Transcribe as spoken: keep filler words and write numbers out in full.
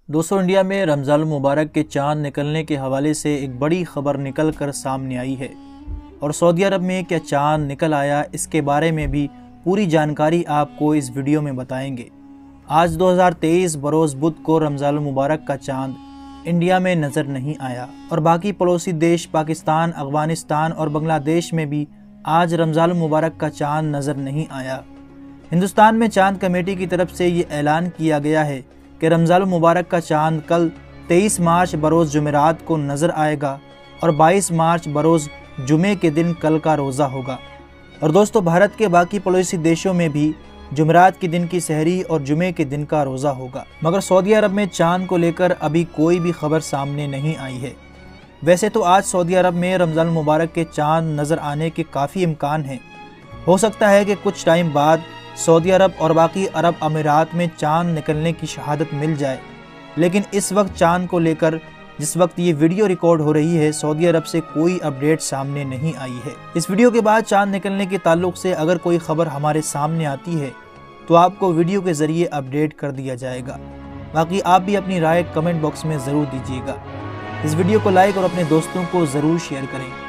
दोस्तों, इंडिया में रमज़ान मुबारक के चांद निकलने के हवाले से एक बड़ी खबर निकल कर सामने आई है और सऊदी अरब में क्या चांद निकल आया, इसके बारे में भी पूरी जानकारी आपको इस वीडियो में बताएंगे। आज दो हज़ार तेईस बरोज़ बुध को रमज़ान मुबारक का चांद इंडिया में नज़र नहीं आया और बाकी पड़ोसी देश पाकिस्तान, अफगानिस्तान और बांग्लादेश में भी आज रमज़ान मुबारक का चांद नज़र नहीं आया। हिंदुस्तान में चांद कमेटी की तरफ से ये ऐलान किया गया है कि रमज़ान मुबारक का चांद कल तेईस मार्च बरोज़ जुमेरात को नज़र आएगा और बाईस मार्च बरोज़ जुमे के दिन कल का रोज़ा होगा। और दोस्तों, भारत के बाकी पड़ोसी देशों में भी जुमेरात के दिन की सहरी और जुमे के दिन का रोज़ा होगा, मगर सऊदी अरब में चांद को लेकर अभी कोई भी खबर सामने नहीं आई है। वैसे तो आज सऊदी अरब में रमज़ान मुबारक के चांद नज़र आने के काफ़ी इम्कान हैं। हो सकता है कि कुछ टाइम बाद सऊदी अरब और बाकी अरब अमीरात में चांद निकलने की शहादत मिल जाए, लेकिन इस वक्त चांद को लेकर जिस वक्त ये वीडियो रिकॉर्ड हो रही है, सऊदी अरब से कोई अपडेट सामने नहीं आई है। इस वीडियो के बाद चांद निकलने के ताल्लुक से अगर कोई खबर हमारे सामने आती है तो आपको वीडियो के ज़रिए अपडेट कर दिया जाएगा। बाकी आप भी अपनी राय कमेंट बॉक्स में ज़रूर दीजिएगा। इस वीडियो को लाइक और अपने दोस्तों को ज़रूर शेयर करें।